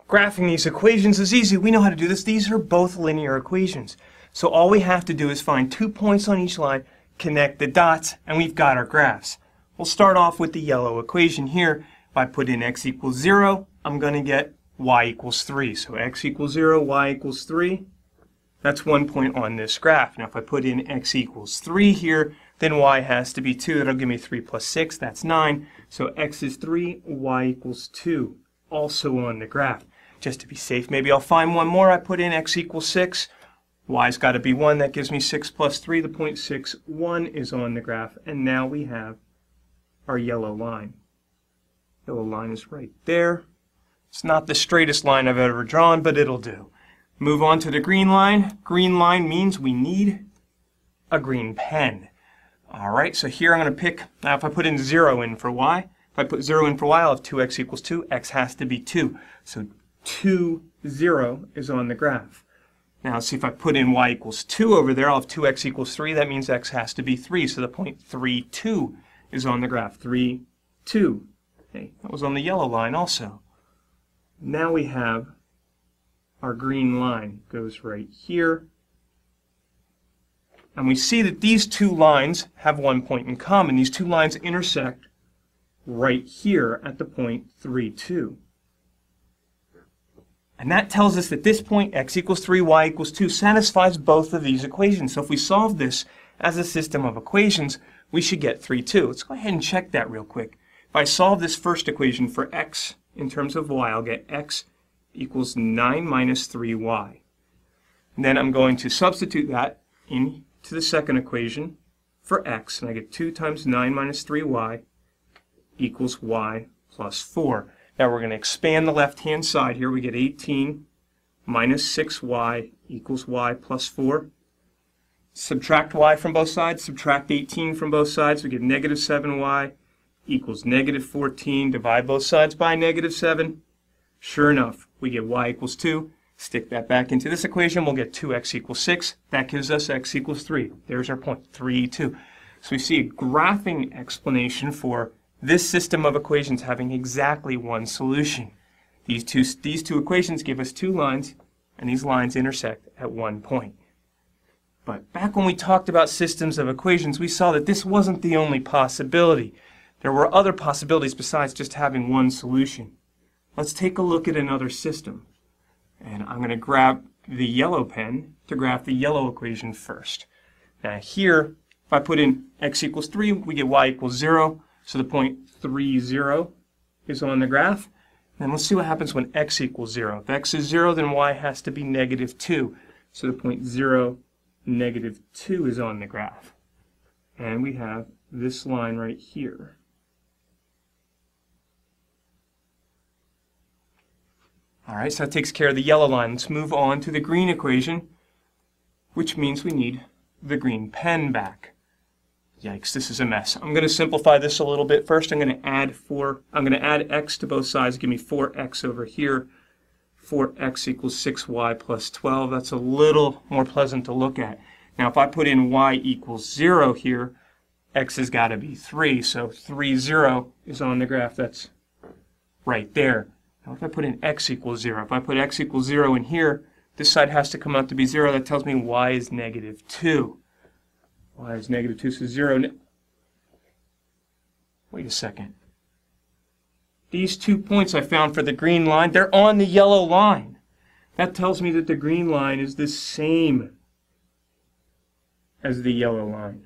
Graphing these equations is easy. We know how to do this. These are both linear equations. So all we have to do is find 2 points on each line, connect the dots, and we've got our graphs. We'll start off with the yellow equation here. If I put in x equals 0, I'm going to get y equals 3. So x equals 0, y equals 3. That's 1 point on this graph. Now if I put in x equals 3 here, then y has to be 2. That'll give me 3 plus 6. That's 9. So x is 3, y equals 2. Also on the graph. Just to be safe, maybe I'll find one more. I put in x equals 6. Y's got to be 1. That gives me 6 plus 3. The point 6, 1 is on the graph. And now we have our yellow line. Yellow line is right there. It's not the straightest line I've ever drawn, but it'll do. Move on to the green line. Green line means we need a green pen. All right, so here I'm going to pick, now if I put in 0 in for y, if I put 0 in for y, I'll have 2x equals 2. X has to be 2. So 2, 0 is on the graph. Now see if I put in y equals 2 over there, I'll have 2x equals 3. That means x has to be 3. So the point 3, 2 is on the graph. 3, 2. Okay, that was on the yellow line also. Now we have our green line. It goes right here. And we see that these two lines have 1 point in common. These two lines intersect right here at the point 3, 2. And that tells us that this point, x equals 3, y equals 2, satisfies both of these equations. So if we solve this as a system of equations, we should get 3, 2. Let's go ahead and check that real quick. If I solve this first equation for x in terms of y, I'll get x equals 9 minus 3y. And then I'm going to substitute that into the second equation for x, and I get 2 times 9 minus 3y equals y plus 4. Now we're going to expand the left-hand side here. We get 18 minus 6y equals y plus 4. Subtract y from both sides. Subtract 18 from both sides. We get negative 7y equals negative 14. Divide both sides by negative 7. Sure enough, we get y equals 2. Stick that back into this equation. We'll get 2x equals 6. That gives us x equals 3. There's our point, 3, 2. So we see a graphing explanation for this system of equations having exactly one solution. These two equations give us two lines, and these lines intersect at 1 point. But back when we talked about systems of equations, we saw that this wasn't the only possibility. There were other possibilities besides just having one solution. Let's take a look at another system. And I'm going to grab the yellow pen to graph the yellow equation first. Now here, if I put in x equals 3, we get y equals 0. So the point 3, 0 is on the graph. And let's see what happens when x equals 0. If x is 0, then y has to be negative 2. So the point 0, negative 2 is on the graph. And we have this line right here. All right, so that takes care of the yellow line. Let's move on to the green equation, which means we need the green pen back. Yikes, this is a mess. I'm going to simplify this a little bit. First, I'm going to add x to both sides. Give me 4x over here. 4x equals 6y plus 12. That's a little more pleasant to look at. Now, if I put in y equals 0 here, x has got to be 3. So 3, 0 is on the graph. That's right there. Now, if I put in x equals 0, if I put x equals 0 in here, this side has to come out to be 0. That tells me y is negative 2. Y is negative 2, so 0. Wait a second. These 2 points I found for the green line, they're on the yellow line. That tells me that the green line is the same as the yellow line.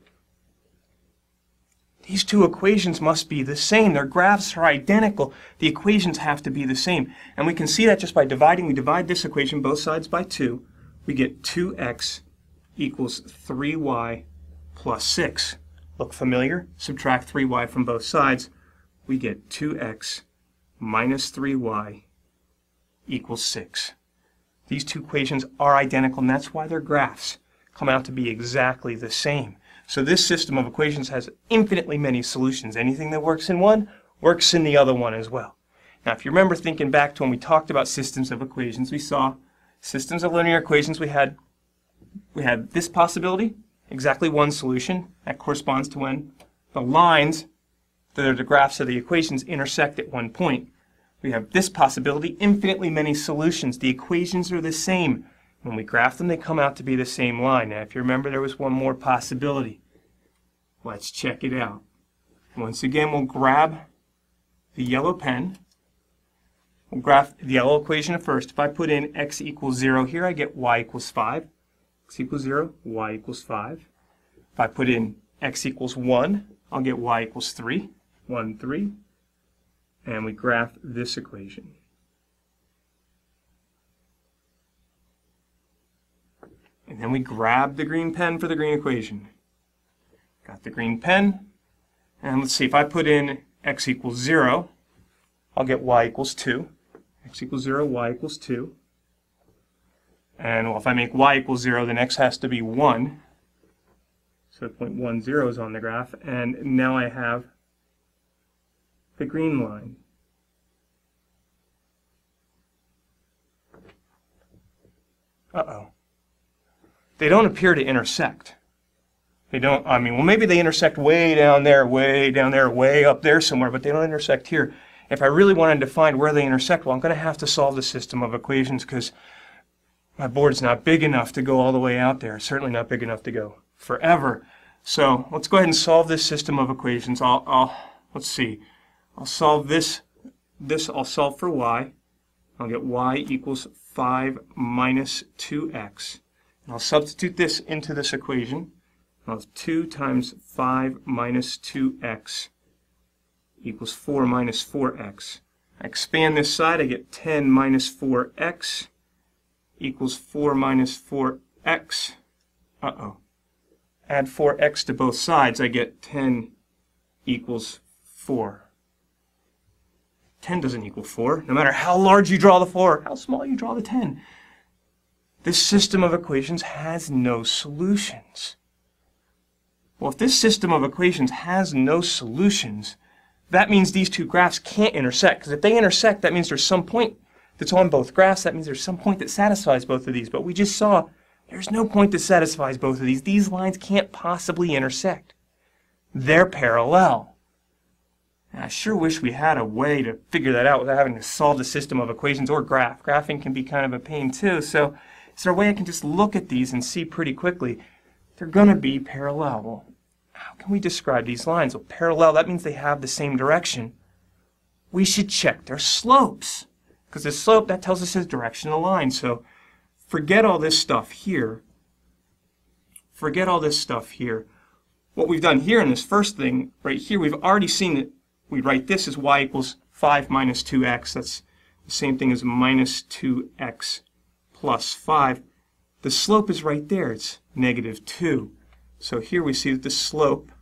These two equations must be the same. Their graphs are identical. The equations have to be the same. And we can see that just by dividing. We divide this equation both sides by 2. We get 2x equals 3y plus 6. Look familiar? Subtract 3y from both sides. We get 2x minus 3y equals 6. These two equations are identical, and that's why their graphs come out to be exactly the same. So this system of equations has infinitely many solutions. Anything that works in one works in the other one as well. Now, if you remember thinking back to when we talked about systems of equations, we saw systems of linear equations. We had this possibility, exactly one solution. That corresponds to when the lines that are the graphs of the equations intersect at 1 point. We have this possibility, infinitely many solutions. The equations are the same. When we graph them, they come out to be the same line. Now, if you remember, there was one more possibility. Let's check it out. Once again, we'll grab the yellow pen. We'll graph the yellow equation first. If I put in x equals 0 here, I get y equals 5. X equals 0, y equals 5. If I put in x equals 1, I'll get y equals 3. 1, 3. And we graph this equation. And then we grab the green pen for the green equation. Got the green pen. And let's see, if I put in x equals 0, I'll get y equals 2. X equals 0, y equals 2. And well, if I make y equals 0, then x has to be 1. So 0.10 is on the graph. And now I have the green line. Uh-oh. They don't appear to intersect. They don't, I mean, well, maybe they intersect way down there, way up there somewhere, but they don't intersect here. If I really wanted to find where they intersect, well, I'm going to have to solve the system of equations because my board's not big enough to go all the way out there. It's certainly not big enough to go forever. So let's go ahead and solve this system of equations. Let's see. I'll solve this. I'll solve for y. I'll get y equals 5 minus 2x. And I'll substitute this into this equation. I'll have 2 times 5 minus 2x equals 4 minus 4x. I expand this side, I get 10 minus 4x equals 4 minus 4x. Uh-oh. Add 4x to both sides, I get 10 equals 4. 10 doesn't equal 4, no matter how large you draw the 4, how small you draw the 10. This system of equations has no solutions. Well, if this system of equations has no solutions, that means these two graphs can't intersect. Because if they intersect, that means there's some point that's on both graphs. That means there's some point that satisfies both of these. But we just saw there's no point that satisfies both of these. These lines can't possibly intersect. They're parallel. And I sure wish we had a way to figure that out without having to solve the system of equations or graph. Graphing can be kind of a pain too. So is there a way I can just look at these and see pretty quickly they're going to be parallel? Well, how can we describe these lines? Well, parallel, that means they have the same direction. We should check their slopes. Because the slope, that tells us the direction of the line. So forget all this stuff here. Forget all this stuff here. What we've done here in this first thing, right here, we've already seen that we write this as y equals 5 minus 2x. That's the same thing as minus 2x plus 5. The slope is right there. It's negative 2. So here we see that the slope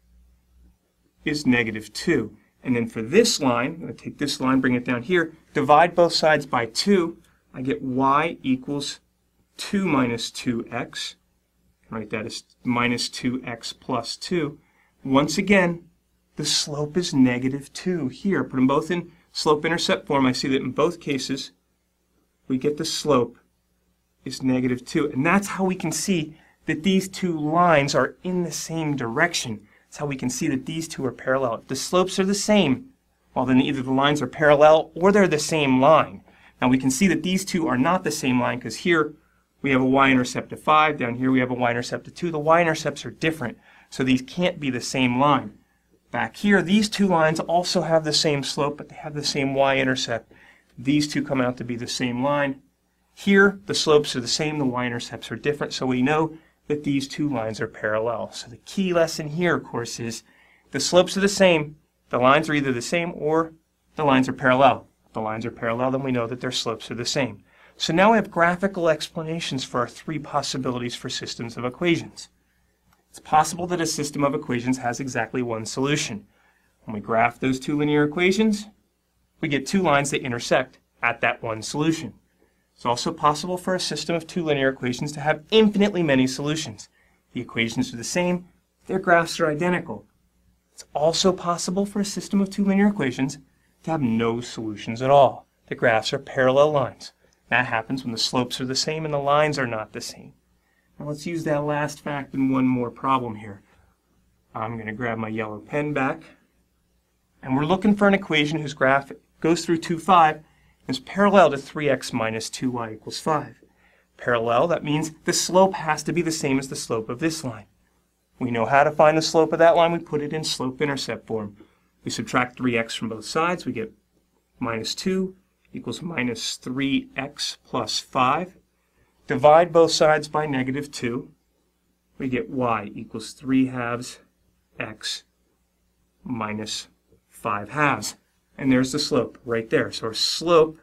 is negative 2. And then for this line, I'm going to take this line, bring it down here, divide both sides by 2. I get y equals 2 minus 2x. Write that as minus 2x plus 2. Once again, the slope is negative 2 here. Put them both in slope-intercept form. I see that in both cases, we get the slope is negative 2. And that's how we can see that these two lines are in the same direction. That's how we can see that these two are parallel. If the slopes are the same, well then either the lines are parallel or they're the same line. Now we can see that these two are not the same line because here we have a y-intercept of 5, down here we have a y-intercept of 2. The y-intercepts are different, so these can't be the same line. Back here, these two lines also have the same slope, but they have the same y-intercept. These two come out to be the same line. Here, the slopes are the same, the y-intercepts are different, so we know that these two lines are parallel. So the key lesson here, of course, is the slopes are the same, the lines are either the same or the lines are parallel. If the lines are parallel, then we know that their slopes are the same. So now we have graphical explanations for our three possibilities for systems of equations. It's possible that a system of equations has exactly one solution. When we graph those two linear equations, we get two lines that intersect at that one solution. It's also possible for a system of two linear equations to have infinitely many solutions. The equations are the same, their graphs are identical. It's also possible for a system of two linear equations to have no solutions at all. The graphs are parallel lines. That happens when the slopes are the same and the lines are not the same. Now let's use that last fact in one more problem here. I'm going to grab my yellow pen back. And we're looking for an equation whose graph goes through 2, 5, is parallel to 3x minus 2y equals 5. Parallel, that means the slope has to be the same as the slope of this line. We know how to find the slope of that line. We put it in slope-intercept form. We subtract 3x from both sides. We get minus 2 equals minus 3x plus 5. Divide both sides by negative 2. We get y equals 3 halves x minus 5 halves. And there's the slope right there. So our slope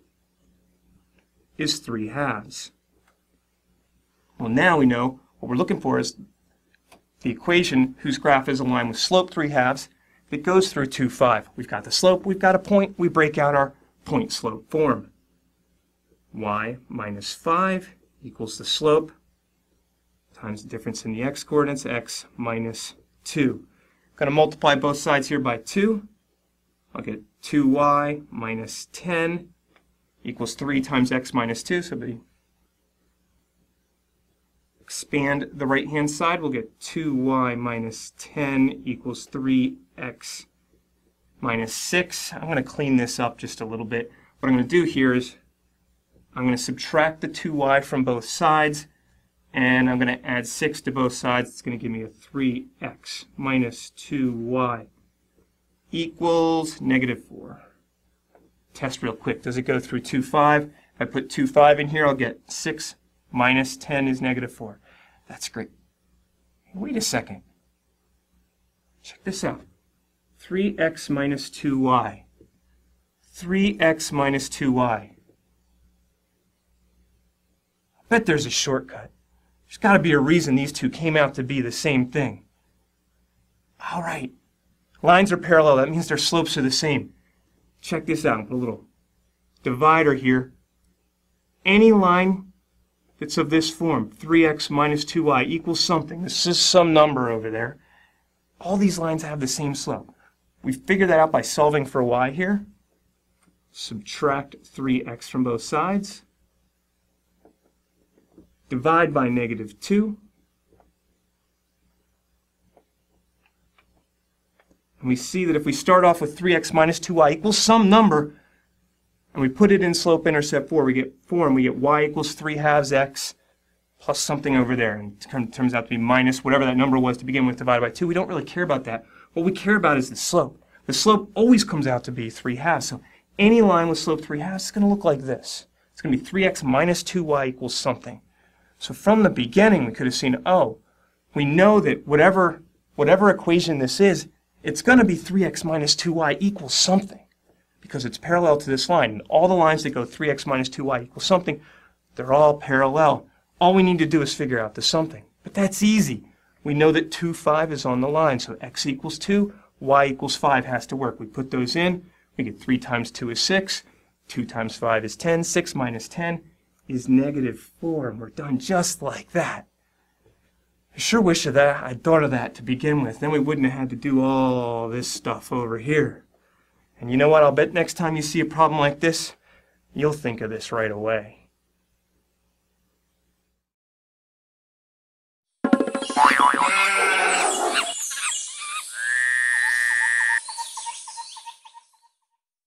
is 3 halves. Well, now we know what we're looking for is the equation whose graph is a line with slope 3 halves that goes through 2, 5. We've got the slope, we've got a point, we break out our point-slope form. Y minus 5 equals the slope times the difference in the x-coordinates, x minus 2. I'm going to multiply both sides here by 2. I'll get 2y minus 10 equals 3 times x minus 2, so we expand the right-hand side, we'll get 2y minus 10 equals 3x minus 6. I'm going to clean this up just a little bit. What I'm going to do here is I'm going to subtract the 2y from both sides, and I'm going to add 6 to both sides. It's going to give me a 3x minus 2y equals negative 4. Test real quick. Does it go through 2, 5? If I put 2, 5 in here, I'll get 6 minus 10 is negative 4. That's great. Wait a second. Check this out. 3x minus 2y. 3x minus 2y. I bet there's a shortcut. There's got to be a reason these two came out to be the same thing. All right. Lines are parallel. That means their slopes are the same. Check this out. Put a little divider here. Any line that's of this form, 3x minus 2y equals something. This is some number over there. All these lines have the same slope. We figured that out by solving for y here. Subtract 3x from both sides. Divide by negative 2. And we see that if we start off with 3x minus 2y equals some number, and we put it in slope-intercept form, we get y equals 3 halves x plus something over there. And it turns out to be minus whatever that number was to begin with divided by 2. We don't really care about that. What we care about is the slope. The slope always comes out to be 3 halves. So any line with slope 3 halves is going to look like this. It's going to be 3x minus 2y equals something. So from the beginning, we could have seen, oh, we know that whatever equation this is, it's going to be 3x minus 2y equals something because it's parallel to this line. And all the lines that go 3x minus 2y equals something, they're all parallel. All we need to do is figure out the something. But that's easy. We know that 2, 5 is on the line, so x equals 2, y equals 5 has to work. We put those in. We get 3 times 2 is 6, 2 times 5 is 10, 6 minus 10 is negative 4, and we're done just like that. I sure wish I'd thought of that to begin with. Then we wouldn't have had to do all this stuff over here. And you know what? I'll bet next time you see a problem like this, you'll think of this right away.